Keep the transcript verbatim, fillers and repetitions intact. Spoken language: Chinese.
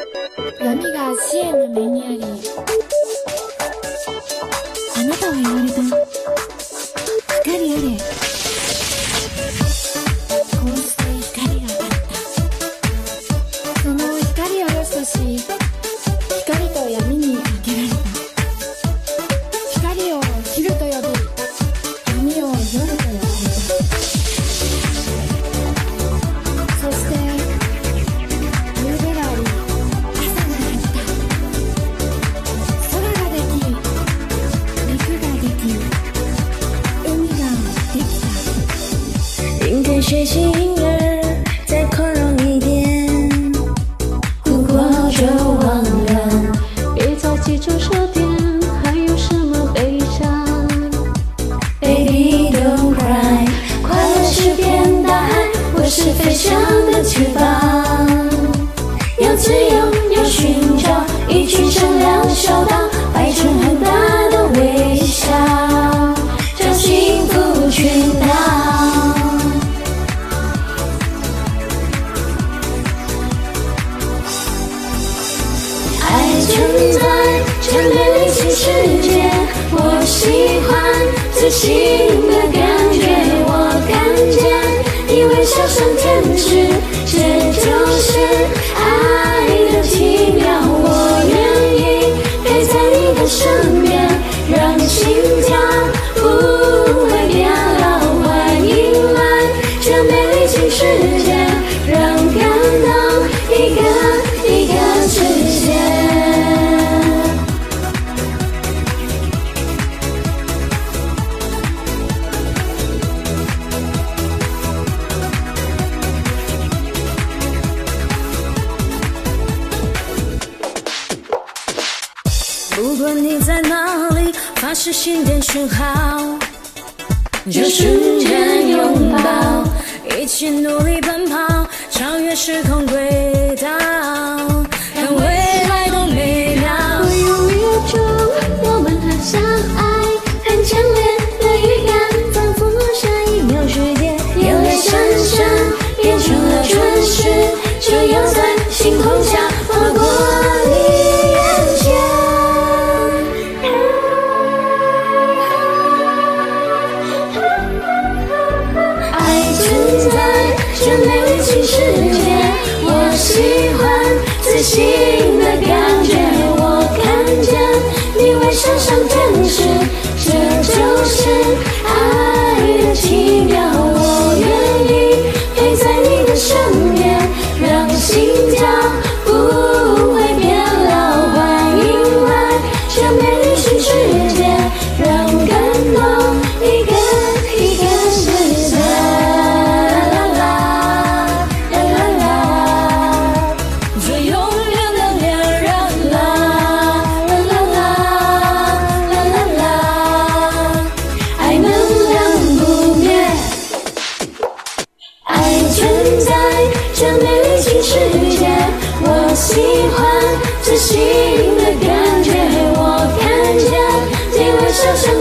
闇が支援の目にあり、あなたは言われた。光あれ。こうして光があった。その光を良しとし、光と闇に分けられた。光を昼と呼び、闇を夜と呼ばれた。そして夕べがあり、朝があった。空ができ、陸ができ、海ができた。 应该学习婴儿，再宽容一点。哭过就忘了，别再记住这点，还有什么悲伤 ？Baby don't cry， 快乐是片大海，我是飞翔的翅膀。要自由，要寻找一群善良小岛，摆成很大的微笑，叫幸福群岛。爱存在这美丽新世界，我喜欢自信的感觉。我看见你微笑像天使，这就是爱的奇妙。我愿意陪在你的身边，让心跳不会变老。欢迎来这美丽新世界，让感动一个一个实现。不管你在哪里，发射心电讯号，就瞬间拥抱，一起努力奔跑，超越时空轨道，让未来多美妙。我有一种我们很相爱，很强烈的预感，仿佛下一秒时间，眼泪闪闪变成了春实，这样在星空下划过你眼前。这美丽新世界，我喜欢自信的感觉。我看见你微笑像天使，这就是爱的奇妙。我愿意陪在你的身边，让心跳不会变老。欢迎来这美丽新世界，让感动一个一个实现。喜欢自信的感觉，我看见你微笑像